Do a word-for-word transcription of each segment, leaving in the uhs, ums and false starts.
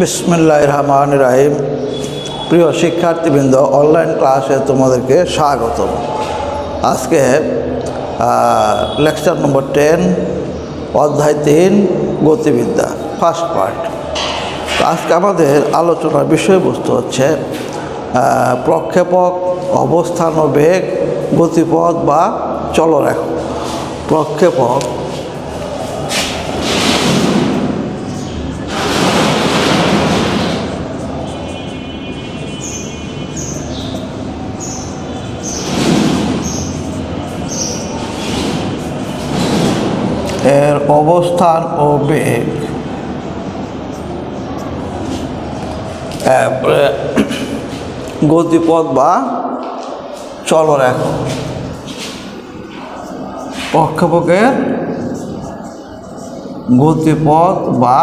বিসমিল্লাহির রহমানির রহিম। প্রিয় শিক্ষার্থীবৃন্দ, অনলাইন ক্লাসে তোমাদেরকে স্বাগতম। আজকে লেকচার নম্বর টেন, অধ্যায় তিন, গতিবিদ্যা, ফার্স্ট পার্ট। আজকে আমাদের আলোচনার বিষয়বস্তু হচ্ছে প্রক্ষেপক, অবস্থান ও বেগ, গতিপথ বা চলরেখা। প্রক্ষেপক, এর অবস্থান ও বেগ, গতিপথ বা চলরেখা। প্রক্ষেপকের গতিপথ বা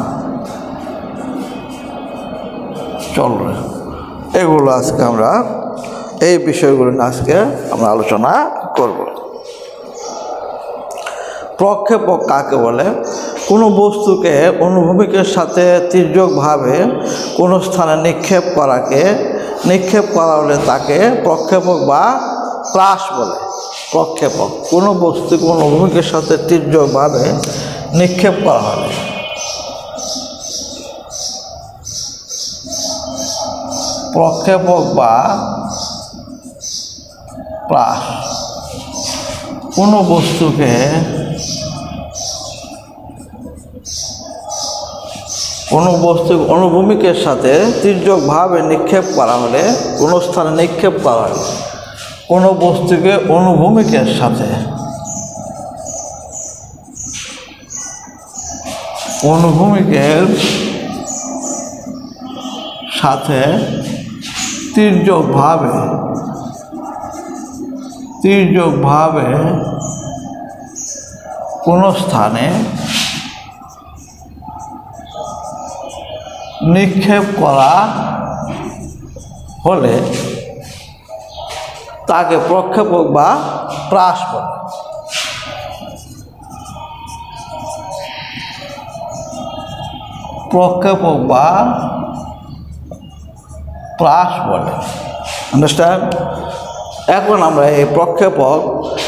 চলরেখা, এগুলো আজকে আমরা এই বিষয়গুলো নিয়ে আজকে আমরা আলোচনা করব। প্রক্ষেপক কাকে বলে? কোনো বস্তুকে অনুভূমিকের সাথে তির্যকভাবে কোনো স্থানে নিক্ষেপ করাকে নিক্ষেপ করা হলে তাকে প্রক্ষেপক বা প্রাস বলে। প্রক্ষেপক, কোনো বস্তুকে অনুভূমিকের সাথে তির্যকভাবে নিক্ষেপ করা হলে প্রক্ষেপক বা প্রাস। কোনো বস্তুকে কোনো বস্তু অনুভূমিকের সাথে তির্যকভাবে নিক্ষেপ করা হলে, কোনো স্থানে নিক্ষেপ করা হলে, কোনো বস্তুকে অনুভূমিকের সাথে অনুভূমিকের সাথে তির্যকভাবে তির্যকভাবে কোনো স্থানে নিক্ষেপ করা হলে তাকে প্রক্ষেপক বা প্রাস বলে। প্রক্ষেপক বা প্রাস বলে। আন্ডারস্ট্যান্ড? এখন আমরা এই প্রক্ষেপক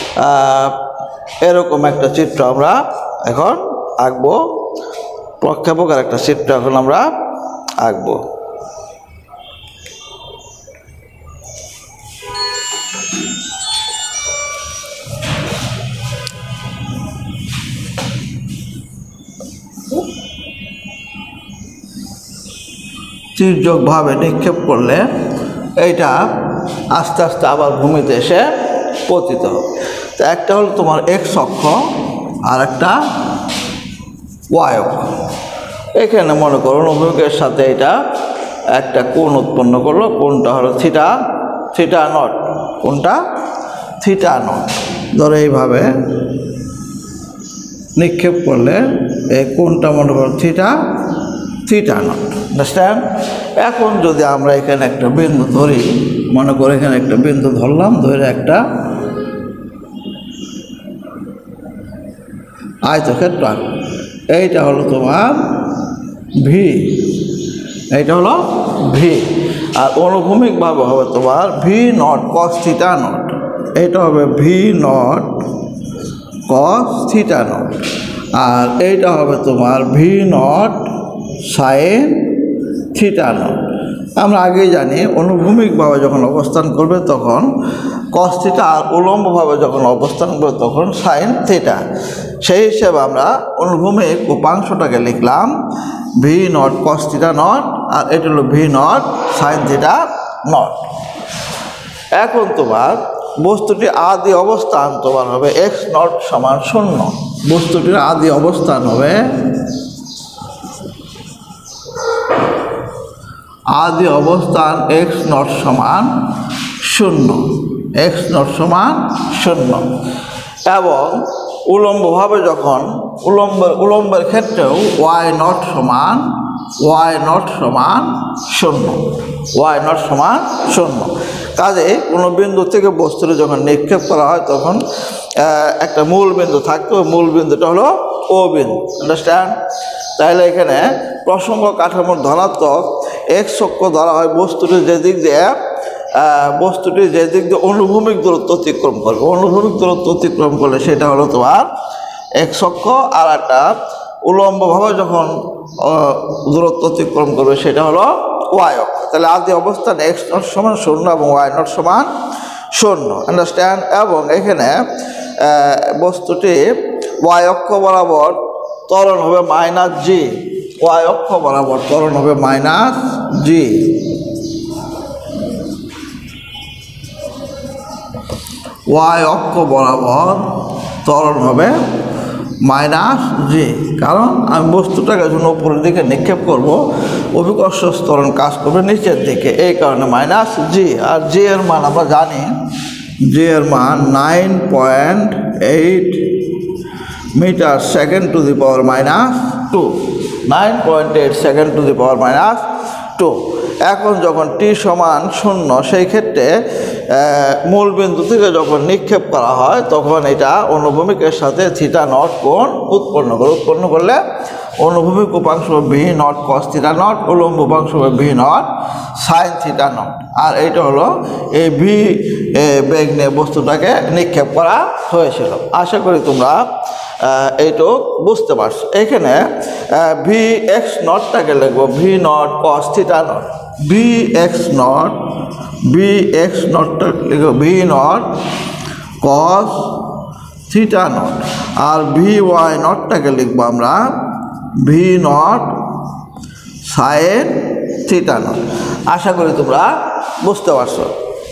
এরকম একটা চিত্র আমরা এখন আঁকবো। প্রক্ষেপকের একটা চিত্র এখন আমরা আঁকবো। তির্যকভাবে নিক্ষেপ করলে এইটা আস্তে আস্তে আবার ভূমিতে এসে পতিত হবে। তো একটা হলো তোমার এক্স অক্ষ আর একটা ওয়াই অক্ষ। এখানে মনে করো অনুভূমিকের সাথে এটা একটা কোণ উৎপন্ন করলো। কোণটা হলো থিটা থিটা নট। কোণটা থিটা নট। ধরো এইভাবে নিক্ষেপ করলে এই কোণটা মনে করো থিটা থিটা নট। আন্ডারস্ট্যান্ড? এখন যদি আমরা এখানে একটা বিন্দু ধরি, মনে করো এখানে একটা বিন্দু ধরলাম, ধরে একটা আয়তক্ষেত্র আঁকবো। এইটা হলো তোমার ভি, এইটা হলো ভি। আর অনুভূমিকভাবে হবে তোমার v nought cos theta nought. এইটা হবে v nought cos theta nought. আর এইটা হবে তোমার v not sine theta nought. আমরা আগেই জানি অনুভূমিকভাবে যখন অবস্থান করবে তখন কস থিটা, আর উলম্বভাবে যখন অবস্থান করবে তখন সাইন থিটা। সেই হিসেবে আমরা অনুভূমিক উপাংশটাকে লিখলাম v nought cos theta nought, আর এটা হলো v not sine theta nought. এখন তোমার বস্তুটির আদি অবস্থান তোমার হবে এক্স নট সমান শূন্য। বস্তুটির আদি অবস্থান হবে আদি অবস্থান এক্স নট সমান শূন্য। এক্স নট সমান শূন্য। এবং উলম্বভাবে যখন উলম্ব উলম্বের ক্ষেত্রেও ওয়াই নট সমান ওয়াই নট সমান শূন্য। ওয়াই নট সমান শূন্য। কাজে কোনো বিন্দু থেকে বস্তুটি যখন নিক্ষেপ করা হয় তখন একটা মূল বিন্দু থাকতো, মূল বিন্দুটা হলো ও বিন্দু। আন্ডারস্ট্যান্ড? তাহলে এখানে প্রসঙ্গ কাঠামোর ধনাত্মক এক্স অক্ষ ধরা হয় বস্তুটি যে দিক দিয়ে বস্তুটি যে দিক দিয়ে অনুভূমিক দূরত্ব অতিক্রম করবে। অনুভূমিক দূরত্ব অতিক্রম করলে সেটা হলো তোমার এক্স অক্ষ, আর একটা উলম্বভাবে যখন দূরত্ব অতিক্রম করবে সেটা হলো ওয়াই অক্ষ। তাহলে আদি অবস্থান এক্স নট সমান শূন্য এবং ওয়াই নট সমান শূন্য। আন্ডারস্ট্যান্ড? এবং এখানে বস্তুটি ওয়াই অক্ষ বরাবর ত্বরণ হবে মাইনাস জি। ওয়াই অক্ষ বরাবর ত্বরণ হবে মাইনাস জি। ওয়াই অক্ষ বরাবর ত্বরণ হবে মাইনাস জি, কারণ আমি বস্তুটাকে যখন উপরের দিকে নিক্ষেপ করব অভিকর্ষ ত্বরণ কাজ করবে নিচের দিকে, এই কারণে মাইনাস জি। আর জি এর মান আমরা জানি, জি এর মান nine point eight metre second to the power minus two. Nine point eight second to the power minus two. এখন যখন টি সমান শূন্য সেই ক্ষেত্রে মূল বিন্দু থেকে যখন নিক্ষেপ করা হয় তখন এটা অনুভূমিকের সাথে থিটা নট কোণ উৎপন্ন করে। উৎপন্ন করলে অনুভূমিক উপাংশ v nought cos theta nought, উলম্ব উপাংশ v not sine theta nought. আর এইটা হলো এই ভি বেগ নিয়ে বস্তুটাকে নিক্ষেপ করা হয়েছিল। আশা করি তোমরা এইটু বুঝতে পারছো। এখানে ভি এক্স নটটাকে লিখবো v nought cos theta not. V x nought v x নটটা লিখবো v nought cos theta nought. আর ভি ওয়াই নটটাকে লিখবো আমরা v not sine theta nought. আশা করি তোমরা বুঝতে পারছো।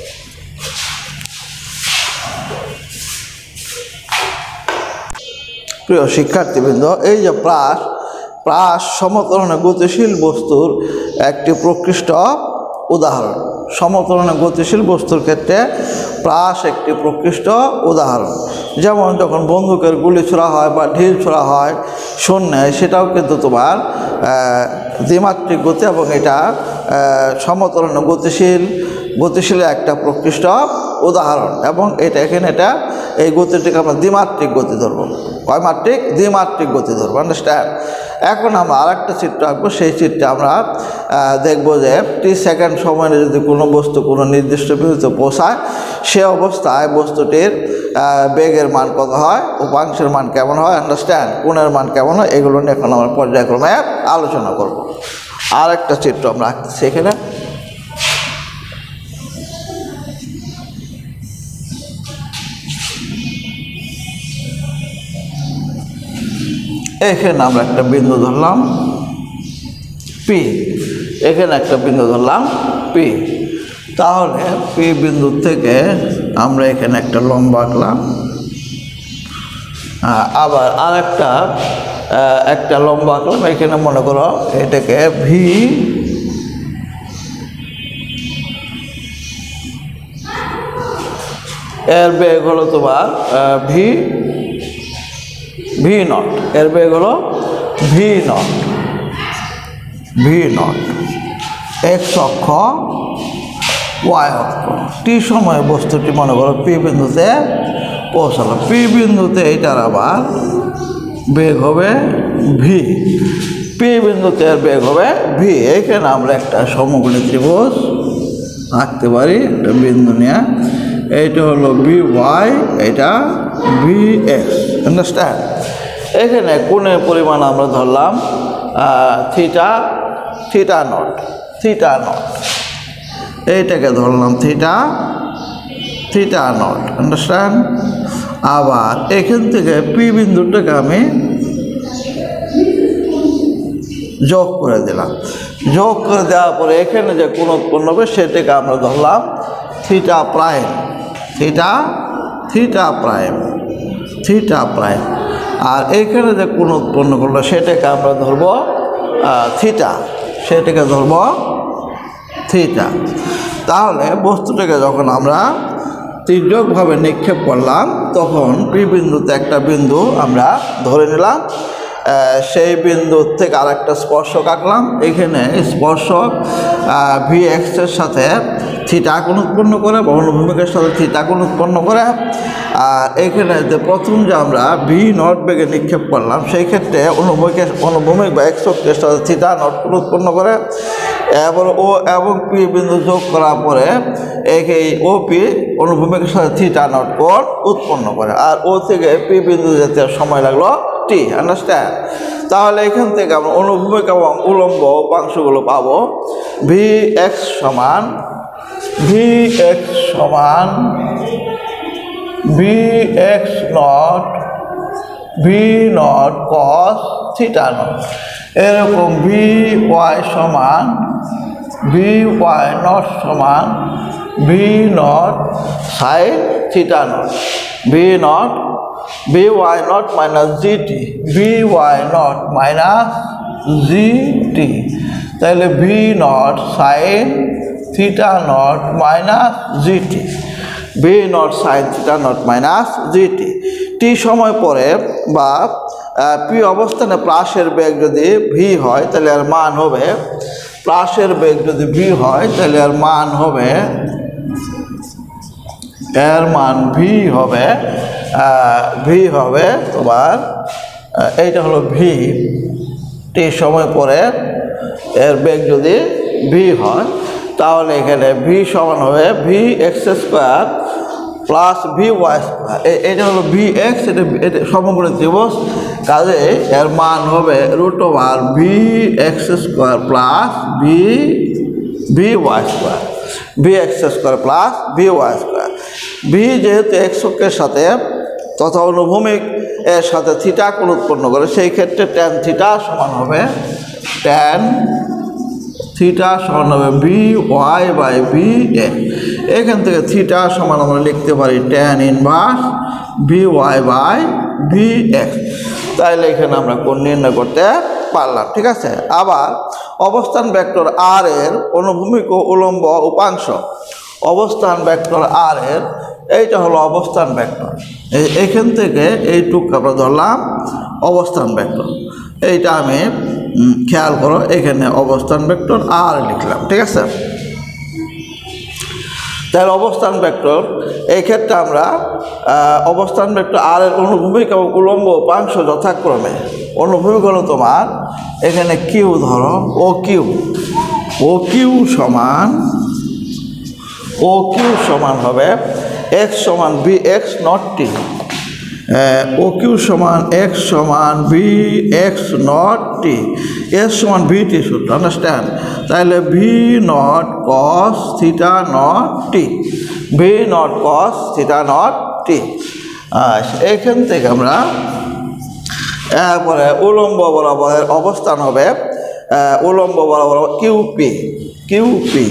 প্রিয় শিক্ষার্থীবৃন্দ, এই যে প্রাস প্রাস সমতলনে গতিশীল বস্তুর একটি প্রকৃষ্ট উদাহরণ। সমতলনে গতিশীল বস্তুর ক্ষেত্রে প্রাস একটি প্রকৃষ্ট উদাহরণ। যেমন যখন বন্দুকের গুলি ছোড়া হয় বা ঢিল ছোড়া হয় শূন্যে, সেটাও কিন্তু তোমার দ্বিমাত্রিক গতি এবং এটা সমতলনে গতিশীল গতিশীলের একটা প্রকৃষ্ট উদাহরণ। এবং এটা এখানে এটা এই গতিটিকে আমরা দ্বিমাত্রিক গতি ধরবো। কয় মাত্রিক? দ্বিমাত্রিক গতি ধরবো। আন্ডারস্ট্যান্ড? এখন আমরা আর একটা চিত্র আঁকবো। সেই চিত্রে আমরা দেখবো যে টি সেকেন্ড সময়ে যদি কোনো বস্তু কোনো নির্দিষ্ট বিন্দুতে পৌঁছায় সে অবস্থায় বস্তুটির বেগের মান কত হয়, উপাংশের মান কেমন হয়, আন্ডারস্ট্যান্ড, কোণের মান কেমন হয়, এগুলো নিয়ে এখন আমরা পর্যায়ক্রমে আলোচনা করব। আর একটা চিত্র আমরা আঁকতেছি এখানে। এখানে আমরা একটা বিন্দু ধরলাম পি, এখানে একটা বিন্দু ধরলাম পি। তাহলে পি বিন্দু থেকে আমরা এখানে একটা লম্ব আঁকলাম, আবার আর একটা একটা লম্ব আঁকলাম। এখানে মনে করো এটাকে ভি এর বেগ হলো তোমার ভি ভি নট, এর বেগ হলো v nought V nought x অক্ষ ওয়াই অক্ষ। টি সময়ে বস্তুটি মনে করো পি বিন্দুতে পৌঁছালো। পি বিন্দুতে এটার আবার বেগ হবে ভি। পি বিন্দুতে এর বেগ হবে ভি। এখানে আমরা একটা সমকোণী ত্রিভুজ আঁকতে পারি একটা বিন্দু নিয়ে। এইটা হলো ভি ওয়াই, এটা ভি এক্স। আন্ডারস্ট্যান্ড? এখানে কোণের পরিমাণ আমরা ধরলাম theta theta nought theta nought এইটাকে ধরলাম থিটা থিটা নট। আন্ডারস্ট্যান্ড? আবার এখান থেকে পি বিন্দুটাকে আমি যোগ করে দিলাম। যোগ করে দেওয়ার পরে এখানে যে কোণ উৎপন্ন হবে সেটাকে আমরা ধরলাম theta prime theta theta prime theta prime. আর এইখানে যে কোণ উৎপন্ন করলো সেটাকে আমরা ধরব থিটা, সেটাকে ধরব থিটা। তাহলে বস্তুটাকে যখন আমরা তির্যকভাবে নিক্ষেপ করলাম তখন পি বিন্দুতে একটা বিন্দু আমরা ধরে নিলাম সেই বিন্দু থেকে আরেকটা স্পর্শক আঁকলাম। এখানে স্পর্শক ভি এক্সের সাথে থিটা কোণ উৎপন্ন করে বা অনুভূমিকের সাথে থিটা কোণ উৎপন্ন করে। আর এখানে যে প্রথম যে আমরা ভি নট বেগে নিক্ষেপ করলাম সেই ক্ষেত্রে অনুভূমিকের অনুভূমিক বা এক্স অক্ষের সাথে থিটা নট কোণ উৎপন্ন করে। এবার ও এবং পি বিন্দু যোগ করার পরে এই ও পি অনুভূমিকের সাথে থিটা নট কোণ উৎপন্ন করে। আর ও থেকে পি বিন্দু যেতে সময় লাগলো টি। আন্ডারস্ট্যান্ড? তাহলে এখান থেকে আমরা অনুভূমিক এবং উলম্ব উপাংশগুলো পাবো। ভি এক্স সমান ভি এক্স সমান v x nought V nought cos theta nought. এরকম ভি ওয়াই সমান ভি ওয়াই নট সমান v not sine theta not. V nought v why not minus g t V why not minus g t. তাহলে v not sine theta nought minus g t. V not sine theta nought minus g t. T সময় পরে বা P অবস্থানে প্লাসের বেগ যদি V হয় তাহলে এর মান হবে প্লাসের বেগ যদি ভি হয় তাহলে এর মান হবে এর মান ভি হবে ভি হবে তোমার এইটা হলো ভি। টি সময় পরে এর বেগ যদি ভি হয় তাহলে এখানে ভি সমান হবে v x square plus v y square. এটা হলো ভি এক্স, এটা এটা সমগ্র ত্রিভুজ, কাজে এর মান হবে root over v x square plus v v y square. V x square plus v y square. V যেহেতু এক্স অক্ষের সাথে তথা অনুভূমিক এর সাথে থিটা কোণ উৎপন্ন করে সেই ক্ষেত্রে ট্যান থিটা সমান হবে ট্যান থিটা সমান হবে v y by v x. এখান থেকে থিটা সমান আমরা লিখতে পারি tan inverse v y by v x. তাইলে এখানে আমরা কোণ নির্ণয় করতে পারলাম। ঠিক আছে। আবার অবস্থান ভেক্টর আর এর অনুভূমিক ও উলম্ব উপাংশ। অবস্থান ভেক্টর আর এর এইটা হলো অবস্থান ভেক্টর। এইখান থেকে এইটুকু আমরা ধরলাম অবস্থান ভেক্টর। এইটা আমি খেয়াল করো এখানে অবস্থান ভেক্টর আর লিখলাম। ঠিক আছে। তাহলে অবস্থান ভেক্টর এই ক্ষেত্রে আমরা অবস্থান ভেক্টর আর এর অনুভূমিক এবং উলম্ব উপাংশ যথাক্রমে অনুভূমিক হলো তোমার এখানে কিউ ধরো ও কিউ ও কিউ সমান ও কিউ সমান হবে এক্স সমান v x nought t. O Q সমান এক্স সমান v x nought t. S সমান ভি টি সূত্র। আন্ডারস্ট্যান্ড? তাহলে v nought cos theta nought টি। V nought cos theta nought t. এইখান থেকে আমরা এরপরে উলম্ব বরাবরের অবস্থান হবে উলম্ব বরাবর কিউপি কিউপি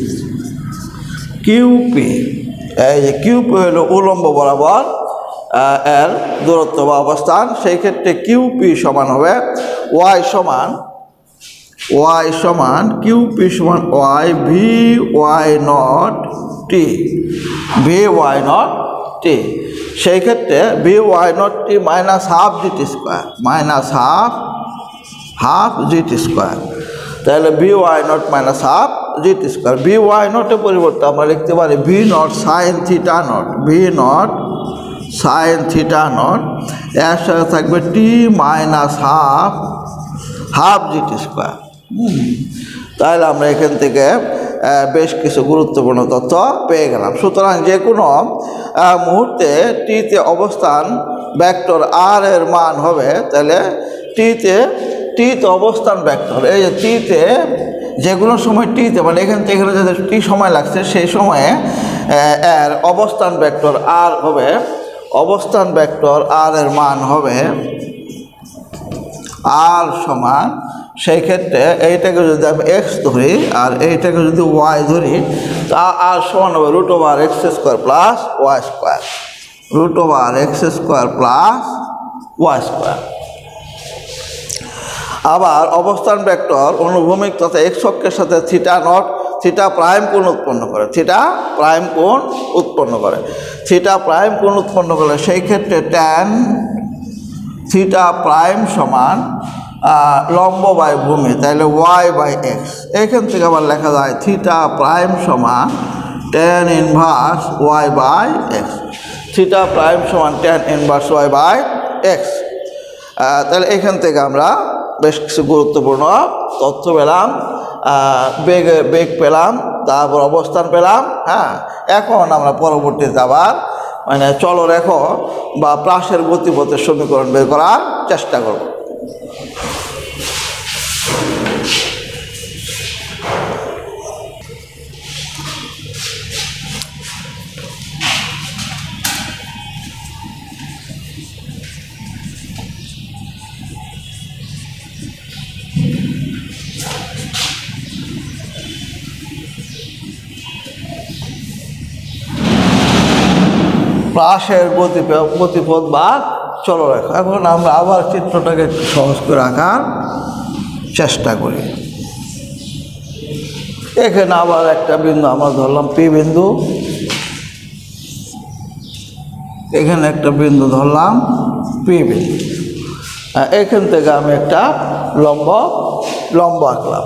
কিউপি। এই যে কিউপি হলো উলম্ব বরাবর এর দূরত্ব বা অবস্থান। সেই ক্ষেত্রে কিউপি সমান হবে ওয়াই সমান ওয়াই সমান কিউপি সমান Y V Y naught T V Y naught T. সেই ক্ষেত্রে ভি ওয়াই নট টি minus half GT square minus half half GT square. তাহলে V why not minus half GT square. V Y নটের পরিবর্তে আমরা লিখতে পারি V not sine theta not V naught sine theta not. এর সাথে থাকবে T minus half half GT square. তাহলে আমরা এখান থেকে বেশ কিছু গুরুত্বপূর্ণ তথ্য পেয়ে গেলাম। সুতরাং যে কোনো মুহূর্তে টিতে অবস্থান ভেক্টর আর এর মান হবে তাহলে টিতে টিতে অবস্থান ভেক্টর এই যে টিতে যে কোনো সময় টিতে মানে এখান থেকে এখানে যাদের টি সময় লাগছে সেই সময়ে এর অবস্থান ভেক্টর আর হবে অবস্থান ভেক্টর আর এর মান হবে আর সমান সেই ক্ষেত্রে এইটাকে যদি আমি এক্স ধরি আর এইটাকে যদি ওয়াই ধরি তা আর সমান হবে root over x square plus y square root over x square plus y square. আবার অবস্থান ভেক্টর অনুভূমিক তথা এক্স অক্ষের সাথে থিটা নট থিটা প্রাইম কোণ উৎপন্ন করে থিটা প্রাইম কোণ উৎপন্ন করে থিটা প্রাইম কোণ উৎপন্ন করে সেই ক্ষেত্রে ট্যান থিটা প্রাইম সমান লম্ব বাই ভূমি, তাহলে ওয়াই বাই এক্স। এখান থেকে আবার লেখা যায় থিটা প্রাইম সমান tan inverse y by x. Theta prime সমান tan inverse y by x. তাহলে এখান থেকে আমরা বেশ কিছু গুরুত্বপূর্ণ তথ্য পেলাম, বেগ বেগ পেলাম, তারপর অবস্থান পেলাম। হ্যাঁ, এখন আমরা পরবর্তীতে আবার মানে চলরেখ বা প্রাসের গতিপথের সমীকরণ বের করার চেষ্টা করব। প্রাসের গতিপথ গতিপথ বা চলরেখা। এখন আমরা আবার চিত্রটাকে একটু সহজ করে আঁকার চেষ্টা করি। এখানে আবার একটা বিন্দু আমরা ধরলাম পি বিন্দু, এখানে একটা বিন্দু ধরলাম পি বিন্দু। এখান থেকে আমি একটা লম্ব লম্ব আঁকলাম।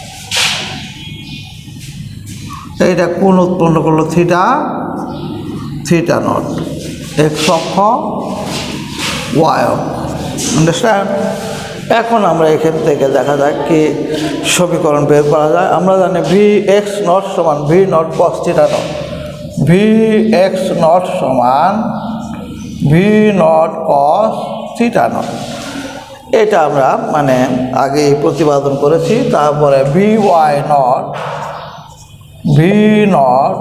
এইটা কোণ উৎপন্ন করলো থিটা, থিটা নট, এক্স অক্ষ ওয়াই অক্ষ। আন্ডারস্ট্যান্ড? এখন আমরা এখান থেকে দেখা যাক কি সমীকরণ বের করা যায়। আমরা জানি ভি এক্স নট সমান v nought cos theta not. V x nought সমান v nought cos theta nought. এটা আমরা মানে আগে প্রতিপাদন করেছি। তারপরে v Y nought V naught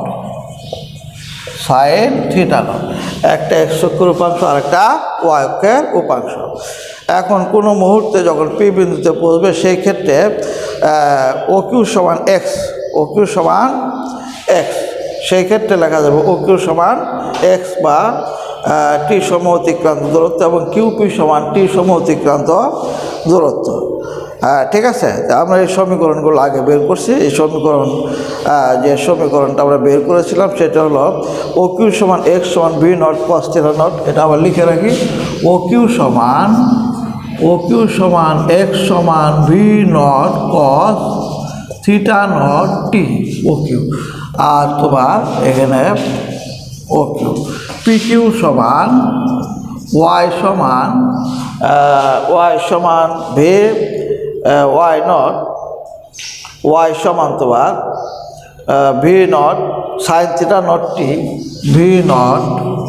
sine theta nought. একটা এক্স অক্ষের উপাংশ আর একটা ওয়াই অক্ষের উপাংশ। এখন কোনো মুহূর্তে যখন পি বিন্দুতে পৌঁছবে সেই ক্ষেত্রে ও কিউ সমান এক্স, ও কিউ সমান এক্স, সেই ক্ষেত্রে লেখা যাবে ও কিউ সমান এক্স বা টি সম অতিক্রান্ত দূরত্ব এবং কিউপি সমান টি সম অতিক্রান্ত দূরত্ব। হ্যাঁ, ঠিক আছে। আমরা এই সমীকরণগুলো আগে বের করছি। এই সমীকরণ যে সমীকরণটা আমরা বের করেছিলাম সেটা হলো ও কিউ সমান এক্স সমান v nought cos theta nought. এটা আবার লিখে রাখি, ও কিউ সমান ও কিউ সমান এক্স সমান v nought cos theta nought t, O Q. আর তোমার এখানে ও কিউ পি কিউ সমান ওয়াই সমান ওয়াই সমান ভি ওয়াই নট, ওয়াই সমান তোমার v not sine theta nought T, v not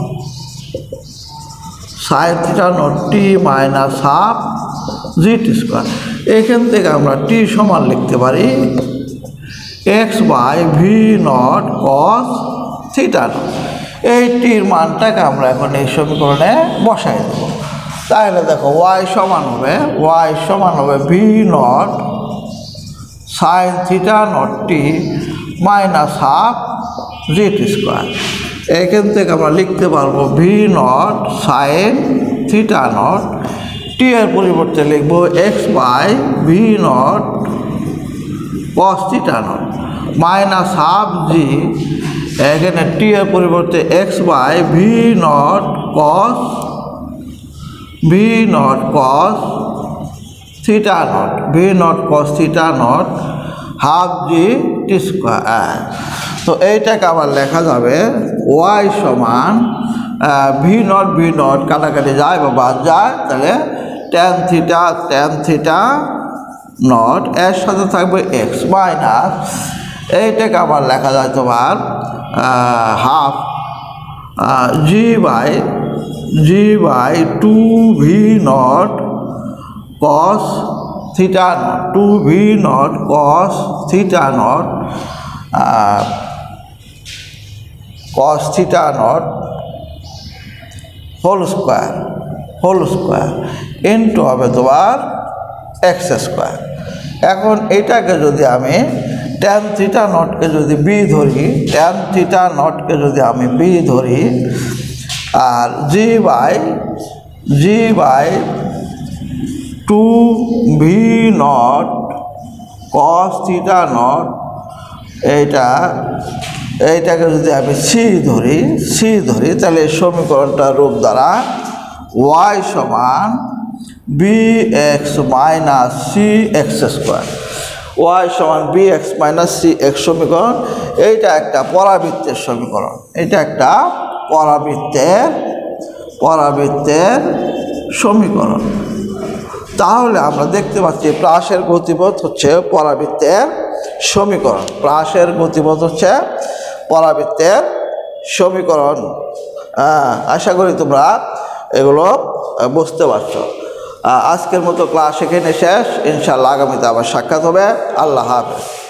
sine theta nought T minus half g t square. এখান থেকে আমরা টি সমান লিখতে পারি x by v nought cos theta nought. এই টির মানটাকে আমরা এখন এই সমীকরণে বসাই দেব। তাহলে দেখো ওয়াই সমান হবে ওয়াই সমান হবে v not sine theta nought T minus half g t square. এখান থেকে আমরা লিখতে পারবো v not sine theta nought, t এর পরিবর্তে লিখবো x by v nought cos theta nought minus half g, এখানে টি এর পরিবর্তে x by v nought cos v nought cos theta not, V nought cos theta nought half g t square. তো এইটাকে আবার লেখা যাবে ওয়াই সমান v nought V naught কাটাকাটি যায় বা বাদ যায়, তাহলে tan theta tan theta not এর সাথে থাকবে এক্স মাইনাস, এইটাকে আবার লেখা যায় তোমার half g by g by two v nought cos theta nought, two v nought cos theta nought cos theta nought whole square whole square into হবে তোমার এক্স স্কোয়ার। এখন এটাকে যদি আমি ট্যান থিটা নটকে যদি বি ধরি, ট্যান থিটা নটকে যদি আমি বি ধরি, আর g by g by two v nought cos theta nought, এইটা এইটাকে যদি আমি সি ধরি সি ধরি তাহলে এই সমীকরণটার রূপ দ্বারা ওয়াই সমান b x minus c x square, y সমান b x minus c x সমীকরণ। এইটা একটা পরাবৃত্তের সমীকরণ, এটা একটা পরাবৃত্তের পরাবৃত্তের সমীকরণ। তাহলে আমরা দেখতে পাচ্ছি প্রাসের গতিপথ হচ্ছে পরাবৃত্তের সমীকরণ, প্রাসের গতিপথ হচ্ছে পরাবৃত্তের সমীকরণ। আশা করি তোমরা এগুলো বুঝতে পারছো। আজকের মতো ক্লাস এখানে শেষ, ইনশাআল্লাহ আগামীতে আবার সাক্ষাৎ হবে। আল্লাহ হাফেজ।